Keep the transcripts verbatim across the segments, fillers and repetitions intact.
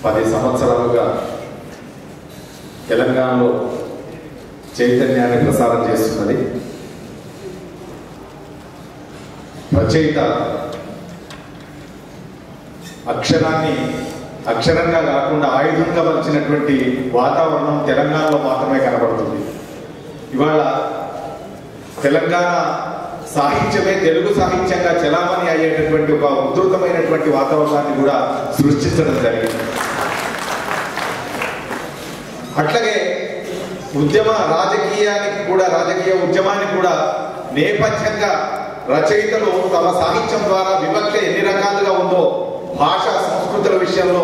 పది సంవత్సరాలుగా తెలంగాణలో చైతన్యాన్ని ప్రసారం చేస్తున్నది. రచయిత అక్షరాన్ని అక్షరంగా కాకుండా ఆయుధంగా మలిచినటువంటి వాతావరణం తెలంగాణలో మాత్రమే కనబడుతుంది. ఇవాళ తెలంగాణ సాహిత్యమే తెలుగు సాహిత్యంగా చలామణి అయ్యేటటువంటి ఒక ఉధృతమైనటువంటి వాతావరణాన్ని కూడా సృష్టించడం జరిగింది. అట్లాగే ఉద్యమ రాజకీయానికి కూడా రాజకీయ ఉద్యమానికి కూడా నేపథ్యంగా రచయితలు తమ సాహిత్యం ద్వారా వివక్ష ఎన్ని రకాలుగా ఉందో, భాషా సంస్కృతుల విషయంలో,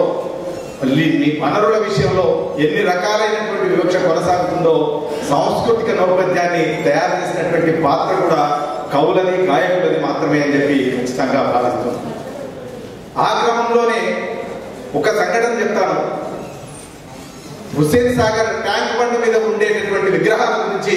వనరుల విషయంలో ఎన్ని రకాలైనటువంటి వివక్ష కొనసాగుతుందో సాంస్కృతిక నేపథ్యాన్ని తయారు చేసినటువంటి పాత్ర కూడా కవులది గాయకులది మాత్రమే అని చెప్పి ఖచ్చితంగా భావిస్తుంది. ఆ క్రమంలోనే ఒక సంఘటన చెప్తాను. హుస్సేన్ సాగర్ ట్యాంక్ బండ్ మీద ఉండేటటువంటి విగ్రహాల గురించి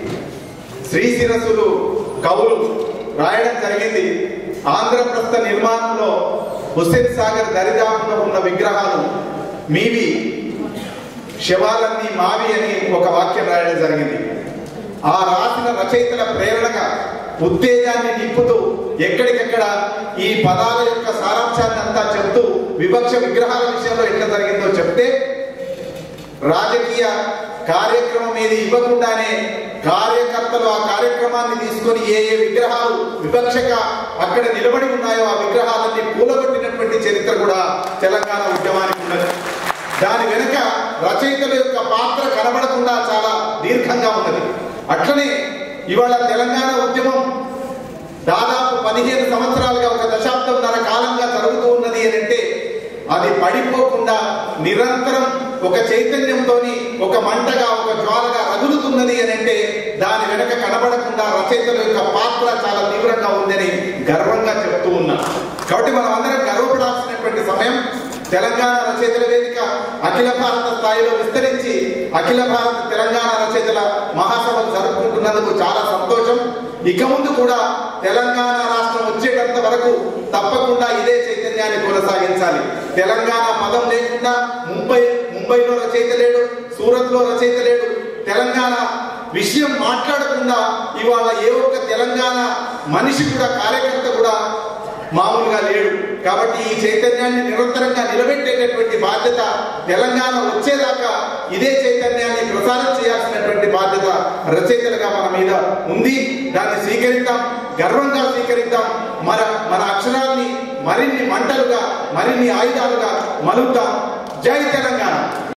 శ్రీశిరసులు కవులు రాయడం జరిగింది. ఆంధ్రప్రస్థ నిర్మాణంలో హుస్సేన్ సాగర్ దరిదాపులో ఉన్న విగ్రహాలు మీవి, శవాలన్నీ మావి అని ఒక వాక్యం రాయడం జరిగింది. ఆ రాసిన రచయితల ప్రేరణగా ఉత్తేజాన్ని నింపుతూ ఎక్కడికెక్కడ ఈ పదాల యొక్క సారాంశాన్ని అంతా చెప్తూ వివక్ష విగ్రహాల విషయంలో ఎట్లా జరిగిందో చెప్తే, రాజకీయ కార్యక్రమం ఏది ఇవ్వకుండానే కార్యకర్తలు ఆ కార్యక్రమాన్ని తీసుకొని ఏ ఏ విగ్రహాలు వివక్షగా అక్కడ నిలబడి ఉన్నాయో ఆ విగ్రహాలన్నీ కూలగొట్టినటువంటి చరిత్ర కూడా తెలంగాణ ఉద్యమానికి ఉన్నది. దాని వెనుక రచయితల యొక్క పాత్ర కనబడకుండా చాలా దీర్ఘంగా ఉన్నది. అట్లనే ఇవాళ తెలంగాణ ఉద్యమం దాదాపు పదిహేను సంవత్సరాలుగా ఒక దశాబ్దంన్నర కాలంగా జరుగుతూ ఉన్నది అని అంటే అది పడిపోకుండా నిరంతరం ఒక చైతన్యంతో ఒక మంటగా ఒక జ్వాలగా రగులుతున్నది అని అంటే దాని వెనక కనబడకుండా రచయితల యొక్క పాత్ర చాలా తీవ్రంగా ఉందని గర్వంగా చెప్తూ ఉన్నా. కాబట్టి మనం అందరం గర్వపడాల్సినటువంటి సమయం. తెలంగాణ రచయితల వేదిక అఖిల భారత స్థాయిలో విస్తరించి అఖిల భారత తెలంగాణ రచయితల మహాసభలు జరుపుకుంటున్నందుకు చాలా సంతోషం. ఇక ముందు కూడా తెలంగాణ రాష్ట్రం వచ్చేటంత వరకు తప్పకుండా ఇదే చైతన్యాన్ని కొనసాగించాలి. తెలంగాణ పదం లేకుండా ముంబై ముంబైలో రచయిత లేడు, సూరత్ లో రచయిత లేడు. తెలంగాణ విషయం మాట్లాడకుండా ఇవాళ ఏ ఒక్క తెలంగాణ మనిషి కూడా, కార్యకర్త కూడా మామూలుగా లేడు. కాబట్టి ఈ చైతన్యాన్ని నిరంతరంగా నిలబెట్టేటటువంటి బాధ్యత, తెలంగాణ వచ్చేదాకా ఇదే చైతన్యాన్ని ప్రసారం చేయాల్సినటువంటి బాధ్యత రచయితలుగా మన మీద ఉంది. దాన్ని స్వీకరిద్దాం, గర్వంగా స్వీకరిద్దాం. మన మన అక్షరాల్ని మరిన్ని మంటలుగా, మరిన్ని ఆయుధాలుగా మలుద్దాం. జై తెలంగాణ.